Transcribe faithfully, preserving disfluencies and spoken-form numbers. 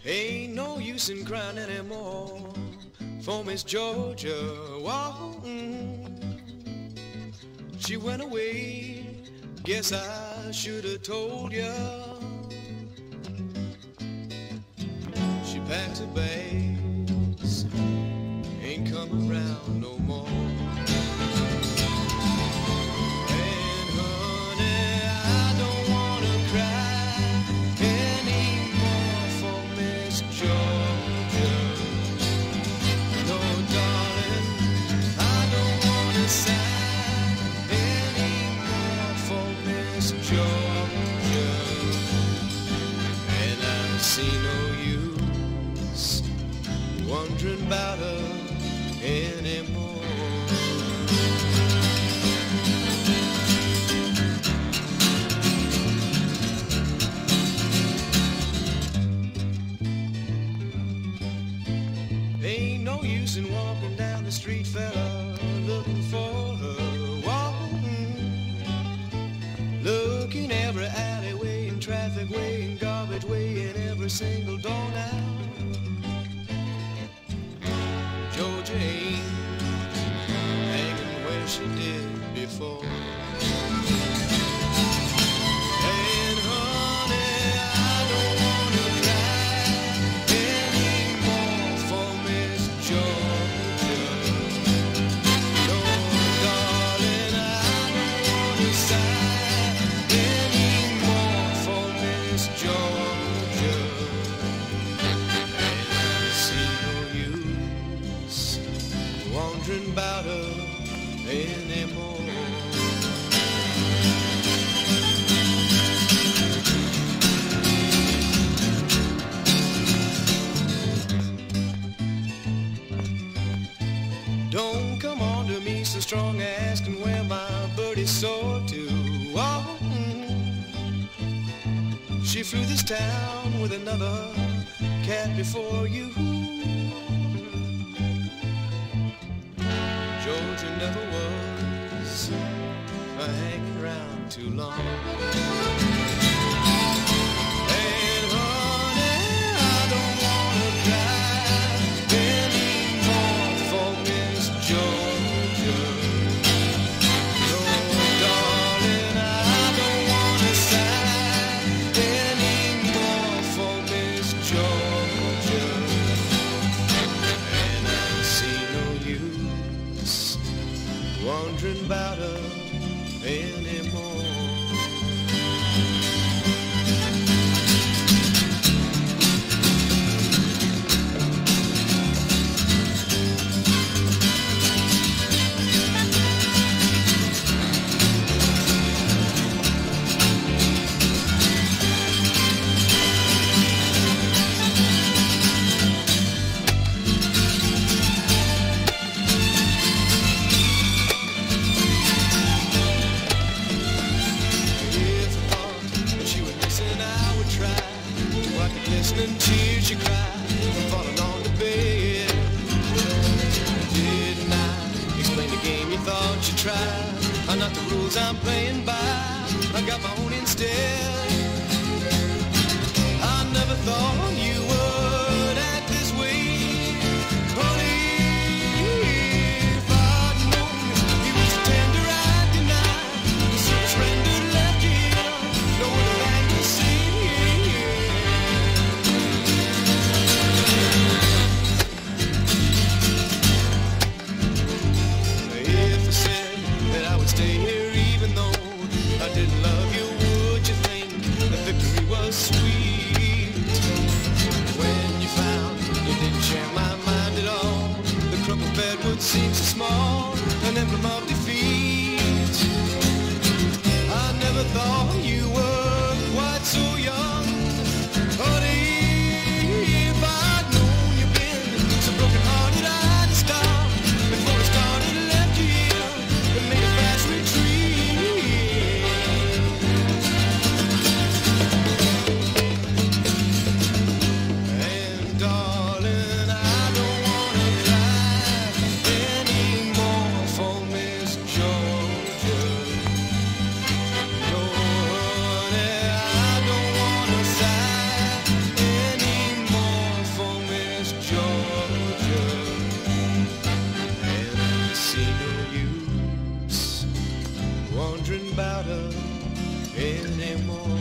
Ain't no use in crying anymore for Miss Georgia. Whoa, mm. She went away, guess I should have told ya. She packed her bags, ain't coming around no more. And honey, I don't wanna cry anymore for Miss Georgia. No, darling, I don't wanna sigh anymore for Miss Georgia. And I see no use wondering about her anymore. Ain't no use in walking down the street, fella, looking for her. Walking, looking every alleyway and traffic way and garbage way and every single door now. Georgia ain't hanging where she did before. And honey, I don't wanna cry anymore for Miss Georgia. No, darling, I don't wanna sigh anymore for Miss Georgia. And I see no use wondering about her anymore. Don't come on to me so strong, asking where my birdie's soared to. Oh, mm. She flew this town with another cat before you. Georgia never was uh, hanging around too long. And honey, I don't wanna cry anymore for Miss Georgia. No, darling, I don't wanna sigh anymore for Miss Georgia. And I see no use wondering about her anymore. Listening tears you cry, falling on the bed. Didn't I explain the game you thought you tried? Are not the rules I'm playing by, I got my own instead. I never thought you would act this way, honey. If I'd known you was so tender I'd deny, so surrendered, left you here, no other thing to say. Stay here even though I didn't love you, would you think the victory was sweet? more.